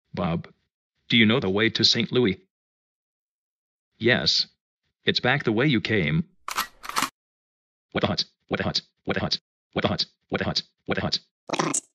Bob, do you know the way to St. Louis? Yes. It's back the way you came. What the hut? What the hut? What the hut? What the hut? What the hut? What the hut?